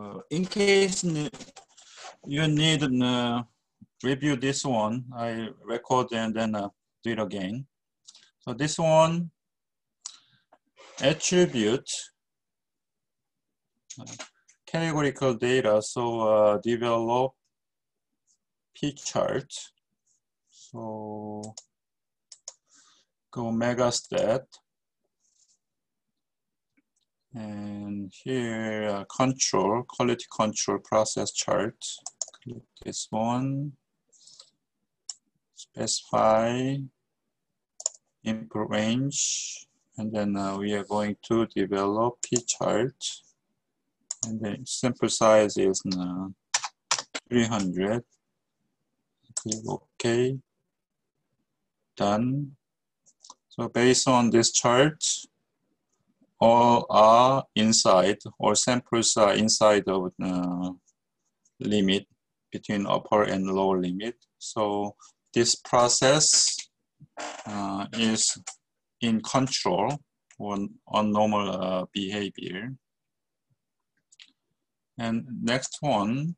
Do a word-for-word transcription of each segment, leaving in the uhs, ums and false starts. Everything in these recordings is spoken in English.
uh, in case you need to uh, review this one, I record and then uh, do it again. So this one, attribute, uh, categorical data. So uh, develop P chart. So go megastat. And here, uh, control, quality control process chart. Click this one. Specify input range. And then uh, we are going to develop P chart. And the sample size is uh, three hundred. Click OK. Done. So based on this chart, all are inside, or samples are inside of the limit between upper and lower limit. So this process uh, is in control on, on normal uh, behavior. And next one,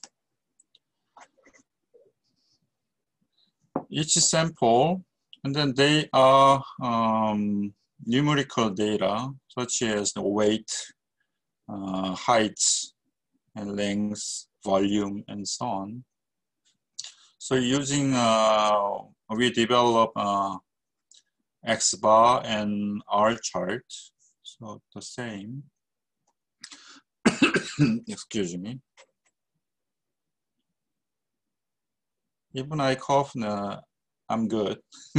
each sample, and then they are um, numerical data such as the weight, uh, height, and length, volume, and so on. So using, uh, we develop uh, X bar and R chart. So the same. Excuse me. Even I cough, uh, I'm good.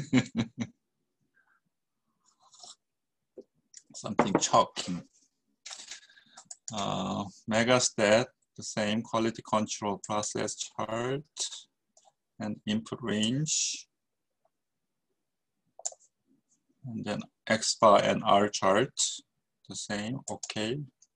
Something choking. Uh, megastat, the same quality control process chart and input range. And then X bar and R chart, the same, okay.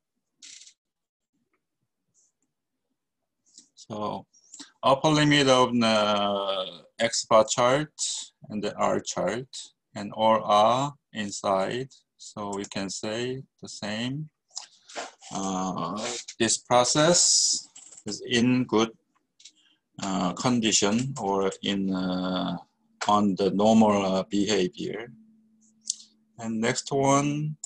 So upper limit of the X bar chart and the R chart, and all are inside. So we can say the same. Uh, this process is in good uh, condition or in uh, on the normal uh, behavior. And next one,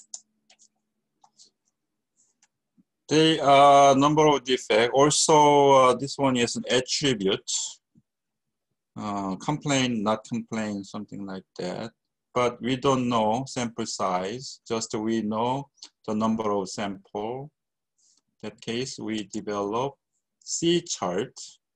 they are number of defect. Also, uh, this one is an attribute. Uh, complain, not complain, something like that. But we don't know sample size, just we know the number of sample. In that case, we develop C chart,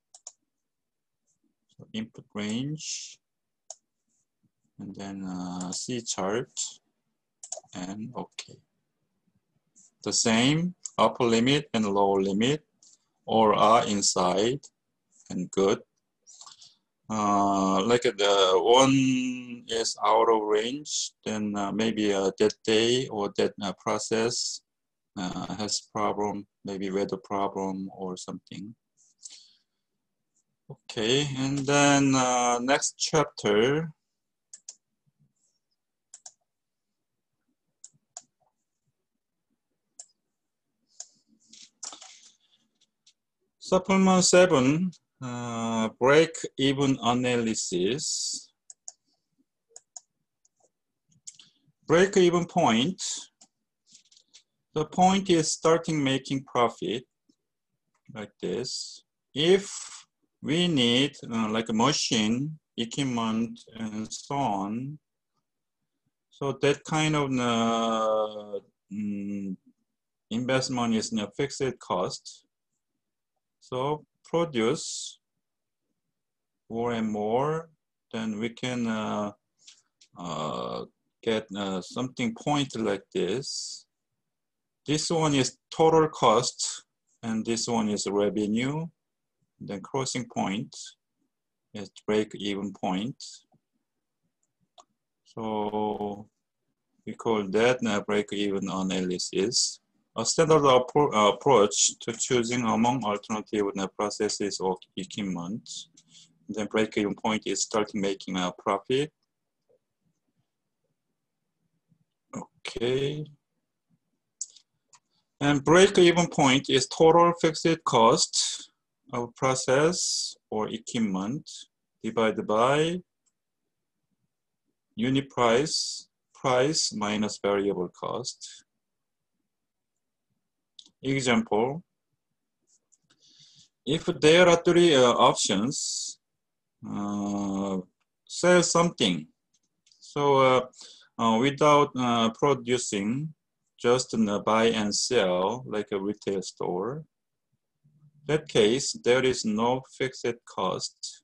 so input range, and then uh, C chart, and okay. The same, upper limit and lower limit, all are inside and good. Uh, like the one is out of range, then uh, maybe uh, that day or that uh, process uh, has problem, maybe weather problem or something. Okay, and then uh, next chapter. Supplement seven. Uh, break-even analysis. Break-even point. The point is starting making profit like this. If we need uh, like a machine, equipment, and so on, so that kind of uh, mm, investment is a fixed cost. So produce more and more, then we can uh, uh, get uh, something point like this. This one is total cost, and this one is revenue. Then crossing point is break-even point. So we call that uh, break-even analysis. A standard appro approach to choosing among alternative processes or equipment. Then break-even point is starting making a profit. Okay. And break-even point is total fixed cost of process or equipment divided by unit price, price minus variable cost. Example, if there are three uh, options, uh, sell something. So uh, uh, without uh, producing, just uh, buy and sell like a retail store. That case, there is no fixed cost,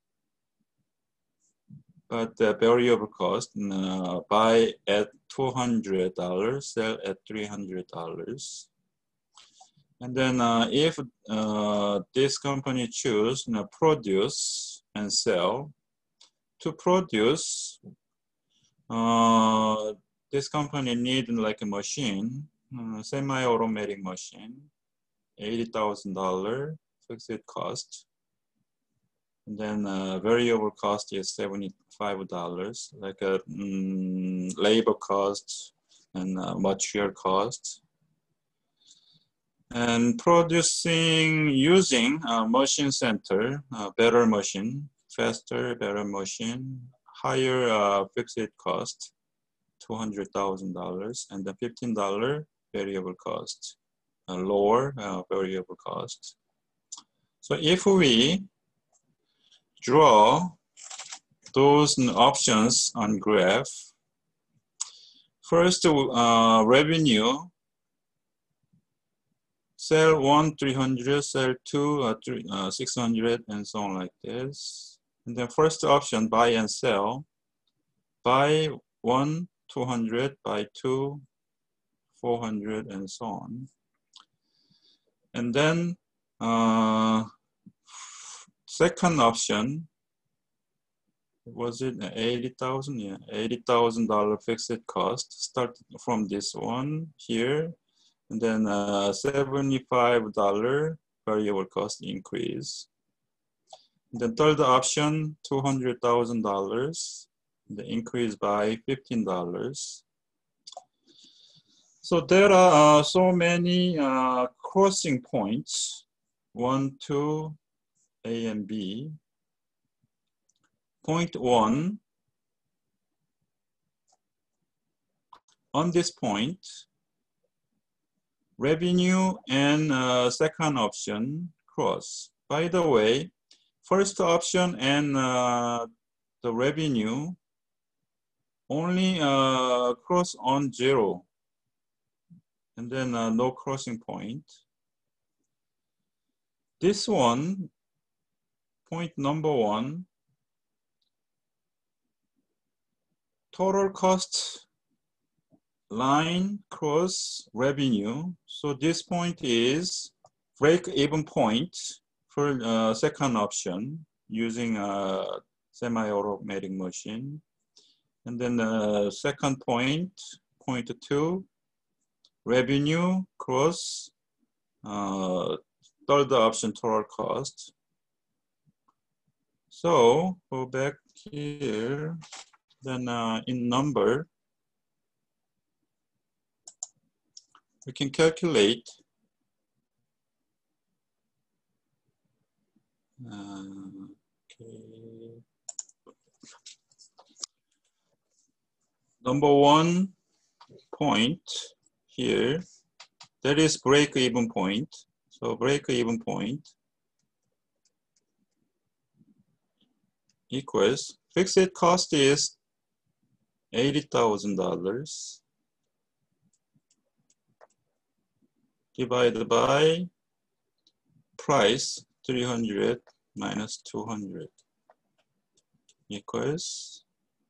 but the variable cost, uh, buy at two hundred dollars, sell at three hundred dollars. And then uh, if uh, this company choose you know, produce and sell, to produce, uh, this company need like a machine, uh, semi-automatic machine, eighty thousand dollars fixed cost. And then uh, variable cost is seventy-five dollars, like a mm, labor cost and uh, material cost. And producing using a machine center, uh, better machine, faster, better machine, higher uh, fixed cost, two hundred thousand dollars, and the fifteen dollars variable cost, a lower uh, variable cost. So if we draw those options on graph, first uh, revenue, sell one, three hundred, sell two, uh, three, uh, six hundred, and so on like this. And then first option, buy and sell. Buy one, two hundred, buy two, four hundred, and so on. And then uh, second option, was it eighty thousand? Yeah, eighty thousand dollars fixed cost. Start from this one here. And then uh, seventy-five dollars variable cost increase. The third option, two hundred thousand dollars, the increase by fifteen dollars. So there are uh, so many uh, crossing points, one, two, A and B. Point one, on this point, revenue and uh, second option cross. By the way, first option and uh, the revenue only uh, cross on zero, and then uh, no crossing point. This one, point number one, total cost line cross revenue. So this point is break-even point for uh, second option using a semi-automatic machine. And then the second point, point two, revenue cross uh, third option total cost. So go back here, then uh, in number, we can calculate uh, okay. Number one point here, that is break-even point. So break-even point equals fixed cost is eighty thousand dollars divided by price three hundred minus two hundred equals,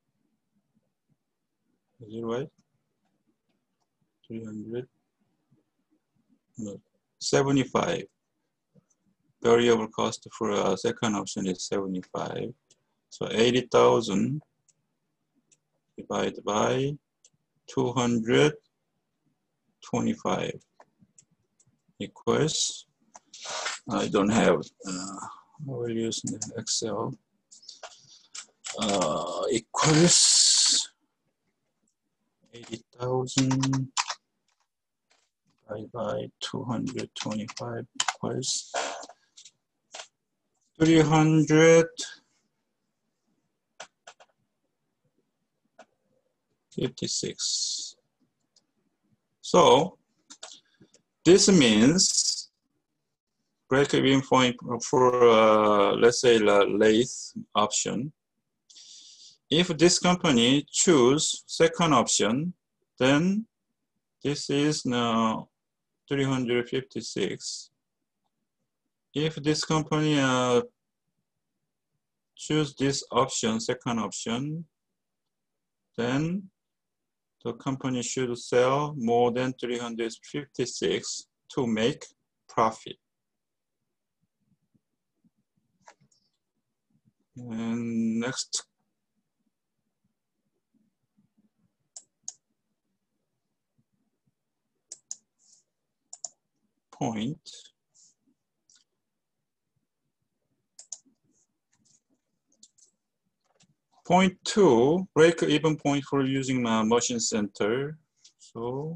is it right? three hundred, no, seventy-five. Variable cost for a second option is seventy-five. So eighty thousand divided by two hundred twenty-five equals, I don't have, uh, I will use the Excel, uh, equals eighty thousand divided by two hundred twenty-five equals three hundred fifty-six. So this means break-even point for uh, let's say the lathe option. If this company choose second option, then this is now three hundred fifty-six. If this company uh, choose this option, second option, then the company should sell more than three hundred fifty-six to make profit. And next point. Point two, break-even point for using my machine center. So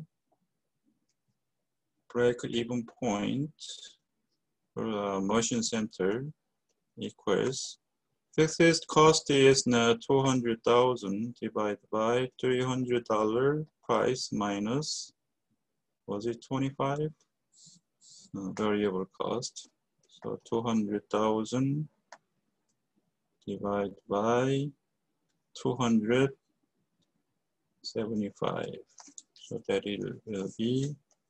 break-even point for a machine center equals fixed cost is now two hundred thousand divided by three hundred dollars price minus, was it twenty-five? No, variable cost. So two hundred thousand divided by two hundred seventy-five. So that it will be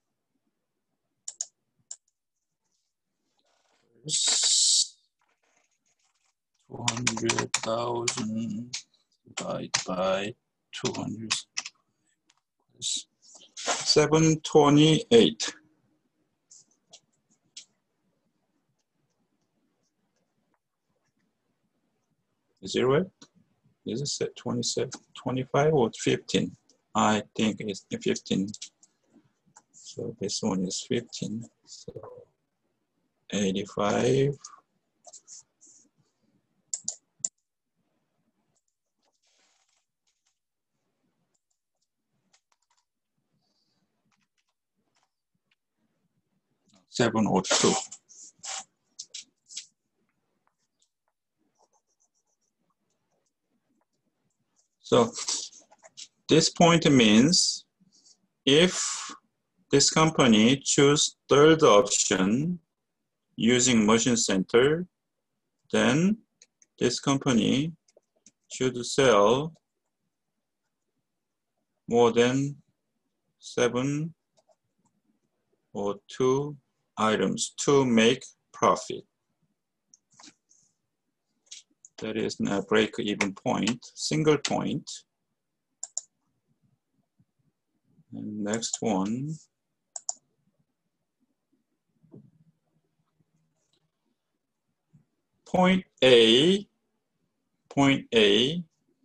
two hundred thousand divided by two hundred, seven twenty-eight. Is it right? Is it set twenty-seven, twenty-five or fifteen? I think it's fifteen. So this one is fifteen. So eighty-five. seven oh two. So this point means if this company choose third option using machine center, then this company should sell more than seven or two items to make profit. That is a break-even point, single point. And next one. Point A, point A,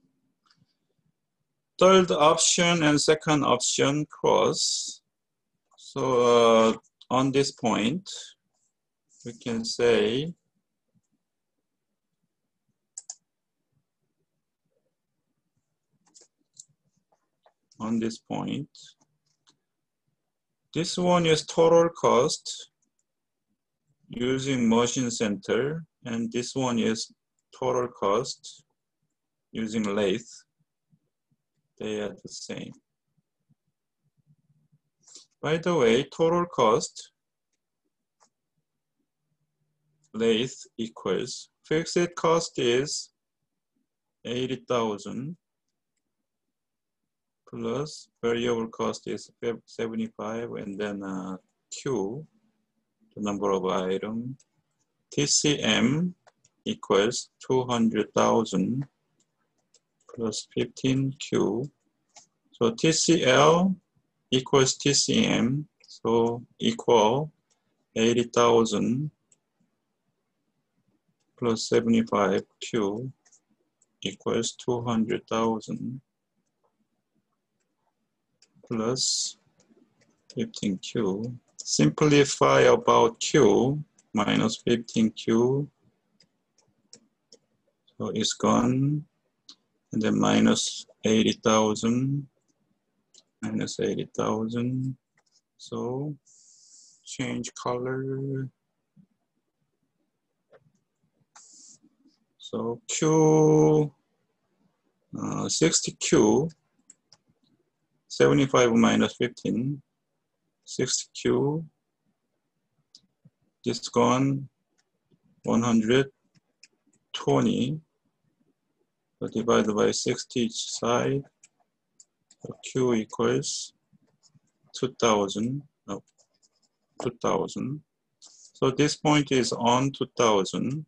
third option and second option cross. So uh, on this point, we can say on this point, this one is total cost using machine center, and this one is total cost using lathe. They are the same. By the way, total cost lathe equals fixed cost is eighty thousand plus variable cost is seventy-five, and then uh, Q, the number of items, T C M equals two hundred thousand plus fifteen Q. So T C L equals T C M, so equal eighty thousand plus seventy-five Q equals two hundred thousand plus fifteen Q. Simplify about Q minus fifteen Q. So it's gone. And then minus eighty thousand, minus eighty thousand. So change color. So Q, uh, sixty Q, seventy-five minus fifteen, sixty Q, this gone one hundred twenty, so divided by sixty each side, so Q equals two thousand, no, two thousand. So this point is on two thousand.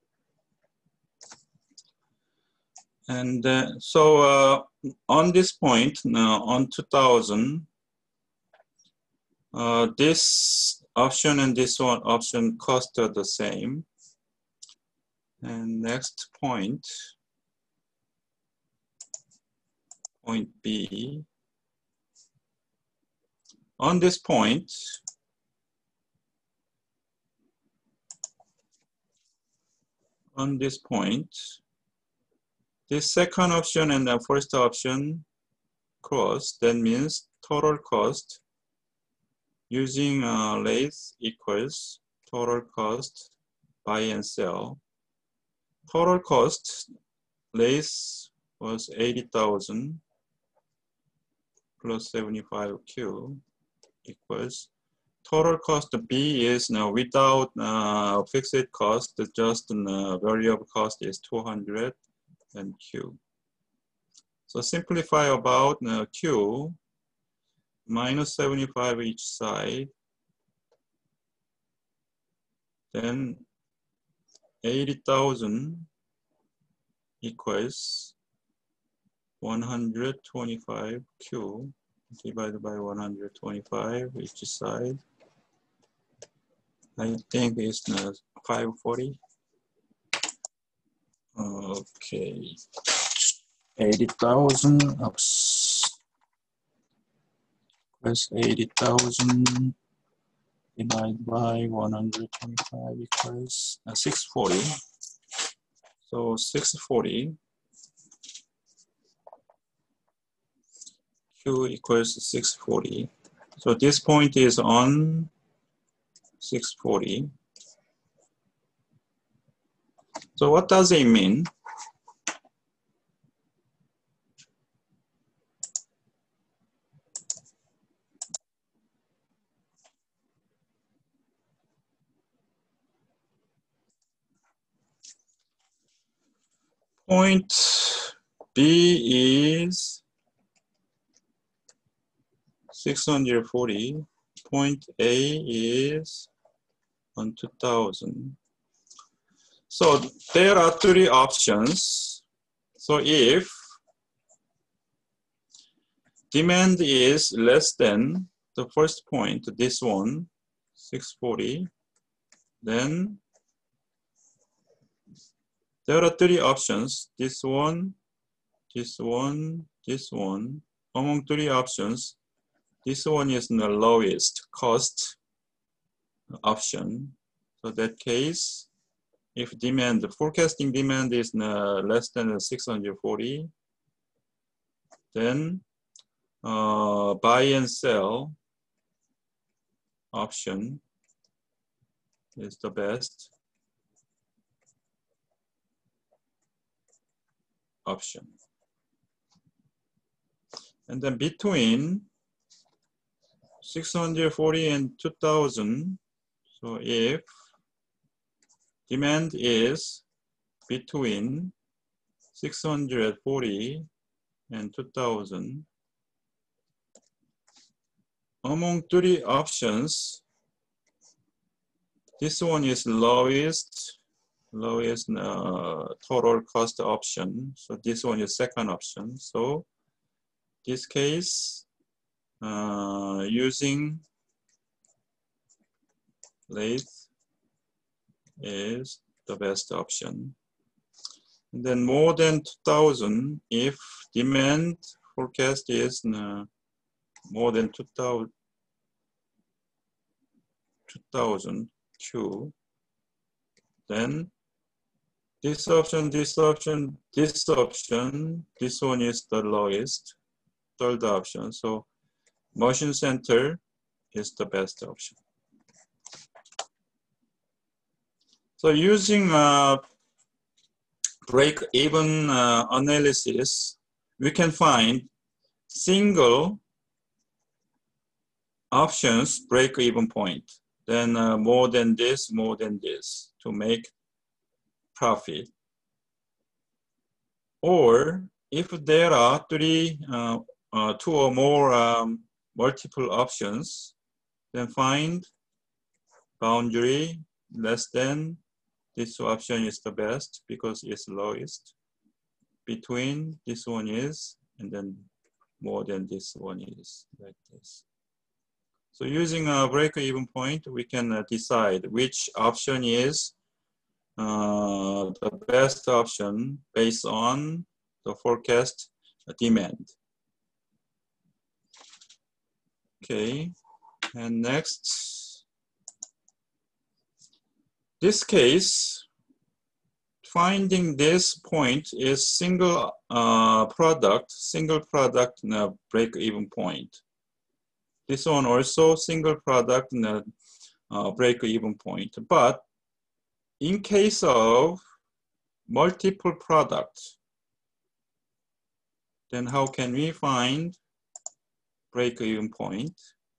And uh, so uh, on this point, now on two thousand, uh, this option and this one option cost are the same. And next point, point B. On this point, on this point, this second option and the first option cross, that means total cost using uh, lathe equals total cost buy and sell. Total cost lathe was eighty thousand plus seventy-five Q equals total cost B is now without uh, fixed cost, just uh, variable cost is two hundred and Q. So simplify about uh, Q minus seventy-five each side, then eighty thousand equals one hundred twenty-five Q divided by one hundred twenty-five each side. I think it's uh, five forty. Okay, eighty thousand plus eighty thousand divided by one hundred twenty-five equals uh, six forty. So six forty Q equals six forty. So this point is on six forty. So what does it mean? Point B is six hundred forty. Point A is on two thousand. So there are three options. So if demand is less than the first point, this one, six forty, then there are three options. This one, this one, this one. Among three options, this one is the lowest cost option. So that case, if demand, the forecasting demand is uh, less than six hundred forty, then uh, buy and sell option is the best option. And then between six hundred forty and two thousand, so if demand is between six hundred forty and two thousand, among three options, this one is lowest, lowest uh, total cost option. So this one is second option. So this case, uh, using lathe is the best option. And then more than two thousand, if demand forecast is uh, more than two thousand Q, then this option, this option, this option, this one is the lowest, third option. So machine center is the best option. So using uh, break-even uh, analysis, we can find single options break-even point, then uh, more than this, more than this to make profit. Or if there are three, uh, uh, two or more um, multiple options, then find boundary less than this option is the best because it's lowest. Between this one is, and then more than this one is, like this. So using a break-even point, we can uh, decide which option is uh, the best option based on the forecast demand. Okay, and next, this case, finding this point is single uh, product, single product in a break-even point. This one also single product in a uh, break-even point. But in case of multiple products, then how can we find break-even point?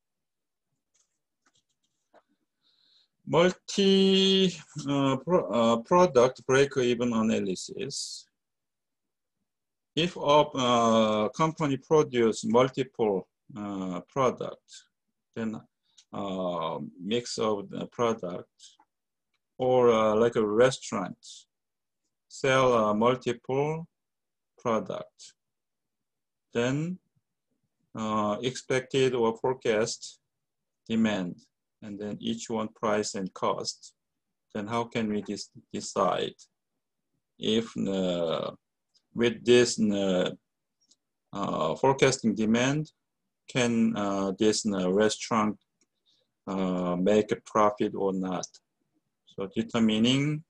Multi uh, pro, uh, product break-even analysis. If a uh, company produce multiple uh, product, then uh, mix of the product, or uh, like a restaurant, sell uh, multiple product, then uh, expected or forecast demand, and then each one price and cost. Then how can we decide if uh, with this uh, uh, forecasting demand, can uh, this uh, restaurant uh, make a profit or not? So determining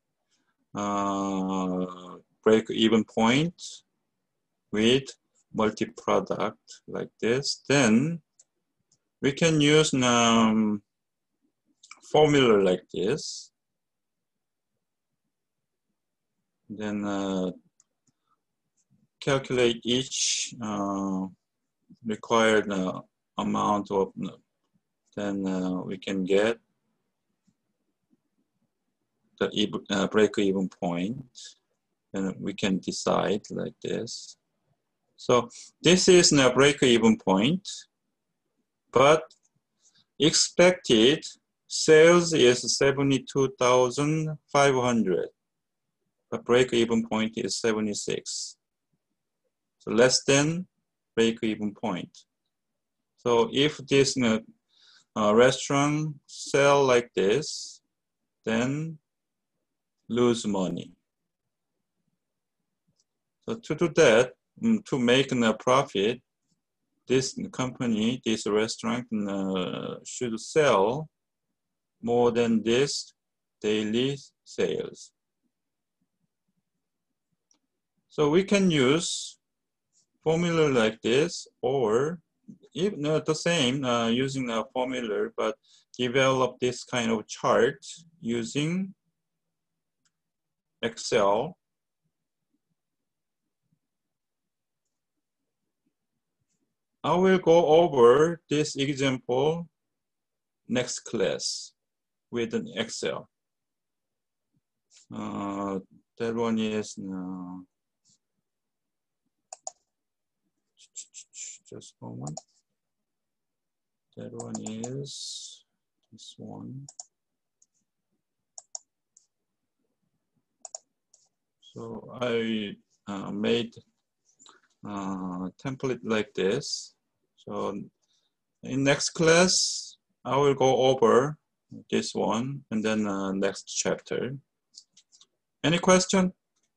uh, break-even point with multi-product like this, then we can use um, formula like this. Then uh, calculate each uh, required uh, amount of, then uh, we can get the uh, break-even point, and we can decide like this. So this is the break-even point, but expected sales is seventy-two thousand five hundred. The break-even point is seventy-six. So less than break-even point. So if this uh, uh, restaurant sell like this, then lose money. So to do that, um, to make a profit, this company, this restaurant uh, should sell more than this daily sales. So we can use formula like this, or even not the same uh, using a formula, but develop this kind of chart using Excel. I will go over this example next class with an Excel. Uh, that one is, uh, just a moment. That one is this one. So I uh, made a template like this. So in next class, I will go over this one and then uh, next chapter. Any question?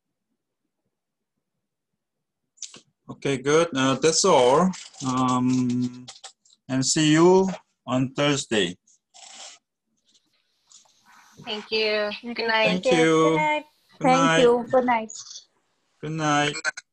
Okay, good. Uh, that's all. Um, and see you on Thursday. Thank you. Good night. Thank you. Good night. Good Thank night. you. Good night. Good night.